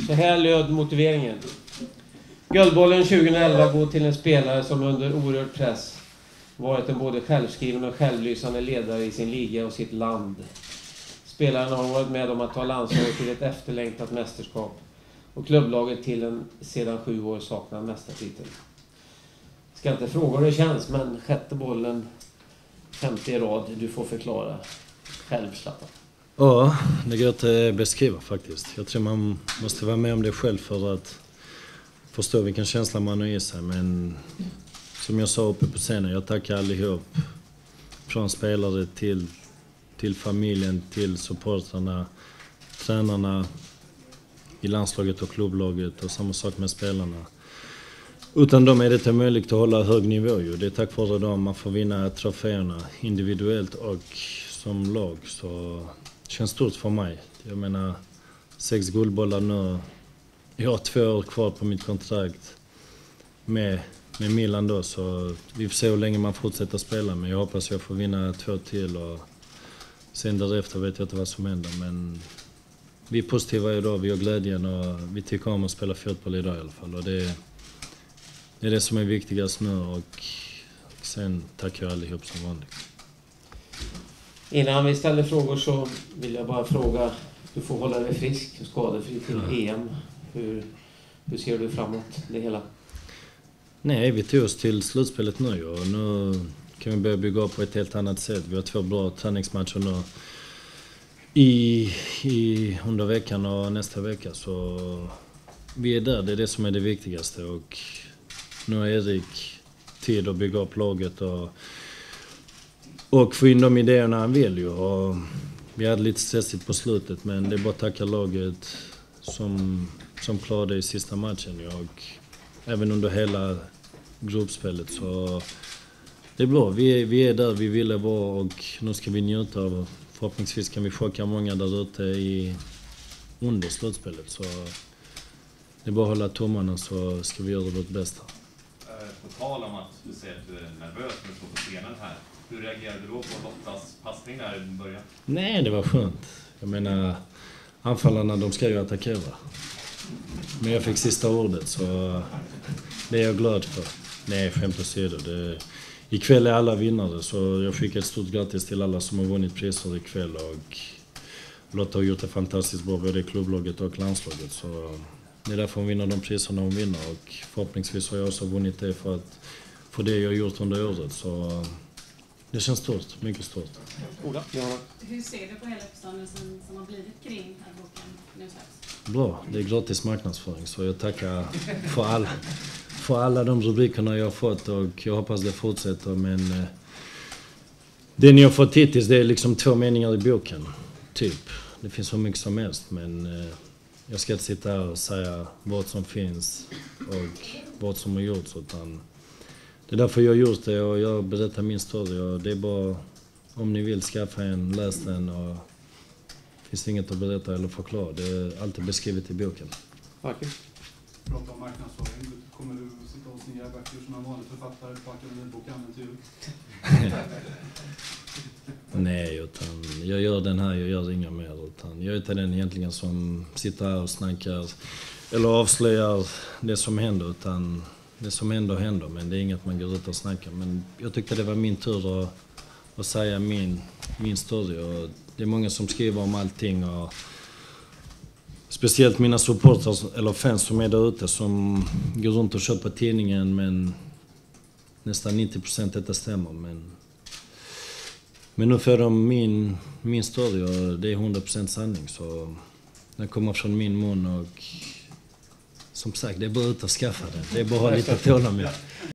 Så här löd motiveringen. Guldbollen 2011 går till en spelare som under oerhörd press varit en både självskriven och självlysande ledare i sin liga och sitt land. Spelaren har varit med om att ta landslaget till ett efterlängtat mästerskap och klubblaget till en sedan 7 år saknad mästartitel. Ska inte fråga hur det känns, men sjätte bollen, 50 i rad, du får förklara själv, Zlatan. Ja, det går inte att beskriva faktiskt. Jag tror man måste vara med om det själv för att förstå vilken känsla man har i sig. Men som jag sa uppe på scenen, jag tackar allihop. Från spelare till familjen, till supportrarna, tränarna i landslaget och klubblaget och samma sak med spelarna. Utan dem är det inte möjligt att hålla hög nivå. Det är tack vare dem man får vinna troféerna individuellt och som lag. Så det känns stort för mig. Jag menar, 6 guldbollar nu. Jag har 2 år kvar på mitt kontrakt med Milan då. Så vi får se hur länge man fortsätter spela. Men jag hoppas jag får vinna 2 till. Och sen därefter vet jag inte vad som händer. Men vi är positiva idag, vi har glädjen och vi tycker om att spela fotboll idag i alla fall. Och det är det som är viktigast nu och sen tackar jag allihop som vanligt. Innan vi ställer frågor så vill jag bara fråga, du får hålla dig frisk och skadefri till EM. Hur ser du framåt det hela? Nej, vi tog oss till slutspelet nu och nu kan vi börja bygga upp på ett helt annat sätt. Vi har 2 bra träningsmatcher nu under veckan och nästa vecka. Så vi är där, det är det som är det viktigaste. Och nu har Erik tid att bygga upp laget och få in de idéerna han vill ju. Och vi hade lite stressigt på slutet, men det är bara att tacka laget som klarade i sista matchen. Och även under hela gruppspelet. Så det är bra, vi är där vi ville vara och nu ska vi njuta av. Förhoppningsvis kan vi chocka många där ute under slutspelet. Så det är bara att hålla tummarna så ska vi göra vårt bästa. På tal om att du säger att du är nervös när du står på scenen här. Hur reagerade du då på Lottas passning där i början? Nej, det var skönt. Jag menar, anfallarna de ska ju attackera. Men jag fick sista ordet så det är jag glad för. Nej, skämt åsido. Ikväll är alla vinnare så jag fick ett stort grattis till alla som har vunnit priser ikväll. Och Lotta har gjort det fantastiskt bra både i klubblaget och landslaget. Så det är därför hon vinner de priserna hon vinner och förhoppningsvis har jag också vunnit det för det jag har gjort under året. Så det känns stort, mycket stort. Ola? Ja. Hur ser du på hela uppståndelsen som har blivit kring den här boken nu släpps? Bra, det är gratis marknadsföring så jag tackar för alla de rubrikerna jag har fått och jag hoppas det fortsätter. Men det ni har fått hittills det är liksom 2 meningar i boken, typ. Det finns så mycket som helst men jag ska inte sitta här och säga vad som finns och vad som har gjorts utan det är därför jag har gjort det och jag berättar min story och det är bara om ni vill skaffa en, läs den och det finns inget att berätta eller förklara. Det är alltid beskrivet i boken. Marcus? Prata om marknadsföring. Kommer du sitta och signa böcker som en vanlig författare på Akademibokhandeln? Nej, utan jag gör den här, jag gör inga mer. Utan jag är inte den egentligen som sitter här och snackar eller avslöjar det som händer. Utan det som händer, men det är inget man går ut och snackar. Men jag tyckte det var min tur att säga min story. Och det är många som skriver om allting. Och speciellt mina supporters eller fans som är där ute som går runt och köper tidningen. Men nästan 90% detta stämmer. Men nu får de min story och det är 100% sanning. Så den kommer från min mun och som sagt, det är bara ut att skaffa den. Det är bara lite tålamod.